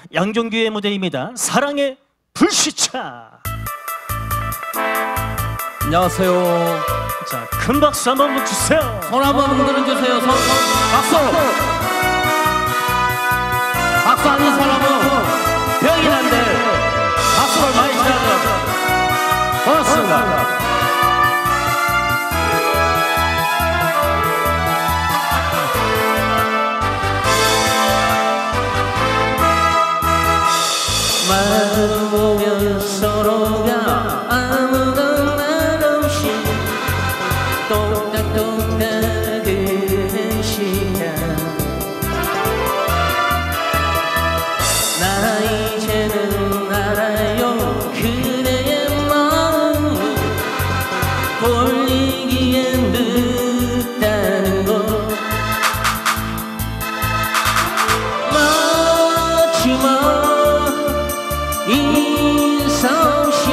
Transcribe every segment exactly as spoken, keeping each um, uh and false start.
양정규의 무대입니다. 사랑의 불시차. 안녕하세요. 자, 큰 박수 한번 주세요. 손 한번 흔들어주세요. 손, 손, 박수. 박수 하는 사람은 병이 난데 박수를 많이 쳐야 돼요. 고맙습니다. 마주보면 서로가 아무런 말 없이 똑딱똑딱 그는 시간 나 이제는 알아요 그대의 마음 돌리기엔 늦다는 것 마지막 인사없이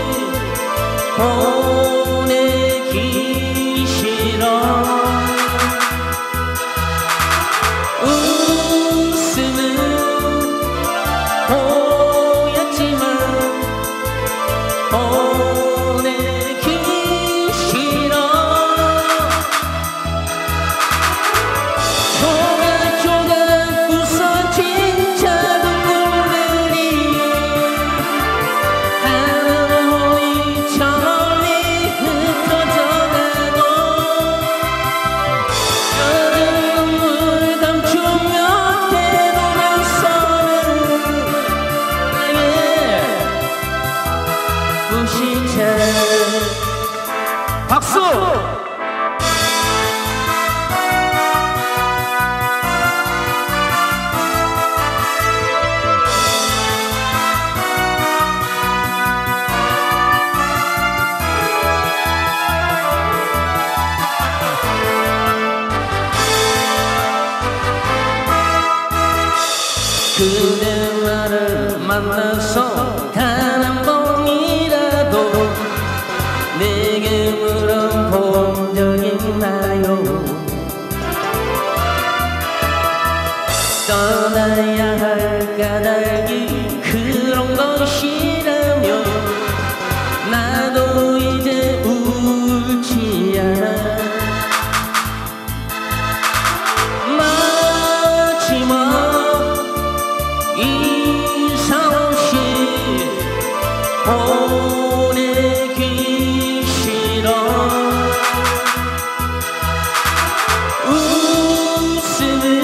보내기 싫어 웃음은 보였지만 보내기 싫어 조각조각 부서진 작은 박수! 그대 나를 만나서 단 한 번이라도 내게 물어본 적 있나요? 떠나야 할 까닭이 그런 것이라면 나도 이제 울지 않아 마지막 인사 없이 보내기 싫어 웃음은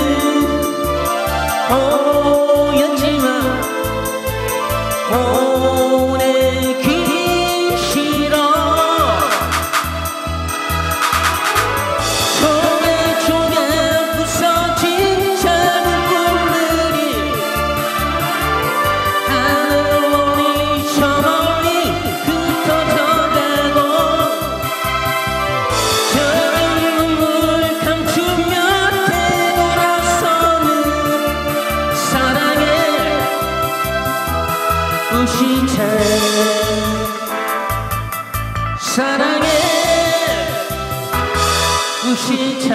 보였지만 보내기 싫어 조개조개 부서진 작은 꿈들이 하늘로니 저 멀리 흩어져가고 저런 눈물 감추며 되돌아서는 사랑의 불시차 사랑의 불시차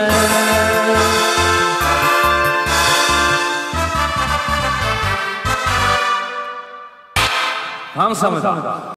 감사합니다.